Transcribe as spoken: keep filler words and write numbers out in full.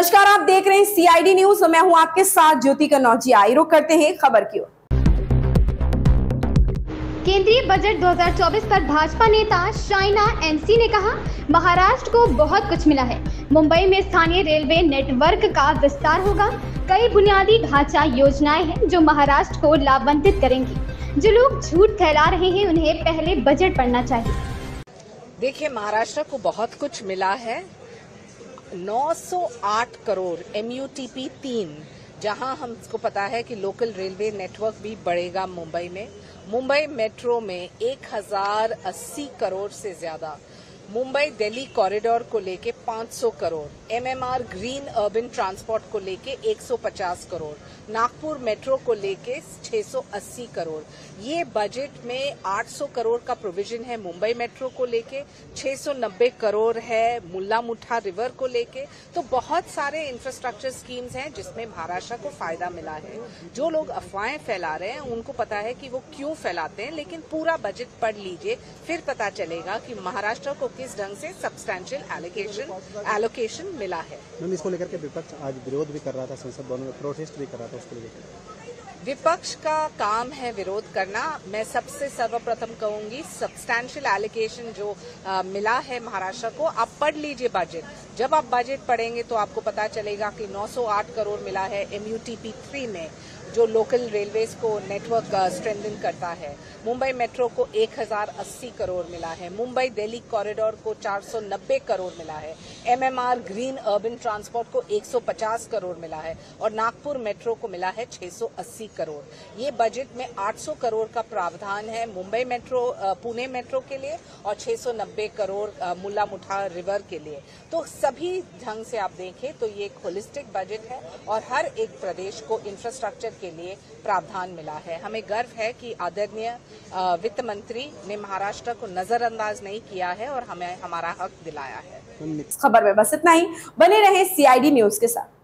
नमस्कार, आप देख रहे हैं सीआईडी न्यूज। मैं हूं आपके साथ ज्योति कन्नौजिया। आइए रुक करते हैं खबर की ओर। केंद्रीय बजट दो हज़ार चौबीस पर भाजपा नेता शाइना एमसी ने कहा, महाराष्ट्र को बहुत कुछ मिला है। मुंबई में स्थानीय रेलवे नेटवर्क का विस्तार होगा। कई बुनियादी ढांचा योजनाएं हैं जो महाराष्ट्र को लाभान्वित करेंगी। जो लोग झूठ फैला रहे हैं उन्हें पहले बजट पढ़ना चाहिए। देखिए, महाराष्ट्र को बहुत कुछ मिला है। नौ सौ आठ करोड़ एमयूटीपी तीन, जहां हमको पता है कि लोकल रेलवे नेटवर्क भी बढ़ेगा मुंबई में। मुंबई मेट्रो में एक हजार अस्सी करोड़ से ज्यादा, मुंबई दिल्ली कॉरिडोर को लेके पाँच सौ crore, MMR green urban transport को लेके एक सौ पचास करोड़, नागपुर मेट्रो को लेके छह सौ अस्सी करोड़। ये बजट में आठ सौ करोड़ का प्रोविजन है मुंबई मेट्रो को लेके, छह सौ नब्बे करोड़ है मुल्ला मुठा रिवर को लेके। तो बहुत सारे इंफ्रास्ट्रक्चर स्कीम्स हैं जिसमें महाराष्ट्र को फायदा मिला है। जो लोग अफवाहें फैला रहे हैं उनको पता है कि वो क्यों फैलाते हैं, लेकिन पूरा बजट पढ़ लीजिए, फिर पता चलेगा कि महाराष्ट्र को किस ढंग से सब्सटैंशियल एलोकेशन एलोकेशन मिला है। मैम, इसको लेकर के विपक्ष आज विरोध भी कर रहा था, संसद भवन में प्रोटेस्ट भी कर रहा था, उसको लेकर विपक्ष का काम है विरोध करना। मैं सबसे सर्वप्रथम कहूंगी, सब्सटैंशियल एलोकेशन जो आ, मिला है महाराष्ट्र को, आप पढ़ लीजिए बजट। जब आप बजट पढ़ेंगे तो आपको पता चलेगा कि नौ सौ आठ करोड़ मिला है एमयूटीपी थ्री में, जो लोकल रेलवेज को नेटवर्क स्ट्रेंथन करता है। मुंबई मेट्रो को एक हजार अस्सी करोड़ मिला है। मुंबई दिल्ली कॉरिडोर को चार सौ नब्बे करोड़ मिला है। एमएमआर ग्रीन अर्बन ट्रांसपोर्ट को एक सौ पचास करोड़ मिला है और नागपुर मेट्रो को मिला है छह सौ अस्सी करोड़। ये बजट में आठ सौ करोड़ का प्रावधान है मुंबई मेट्रो पुणे मेट्रो के लिए और छह सौ नब्बे करोड़ मुल्ला मुठा रिवर के लिए। तो सभी ढंग से आप देखें तो ये एक होलिस्टिक बजट है और हर एक प्रदेश को इंफ्रास्ट्रक्चर के लिए प्रावधान मिला है। हमें गर्व है कि आदरणीय वित्त मंत्री ने महाराष्ट्र को नजरअंदाज नहीं किया है और हमें हमारा हक दिलाया है। खबर में बस इतना ही। बने रहे सीआईडी न्यूज के साथ।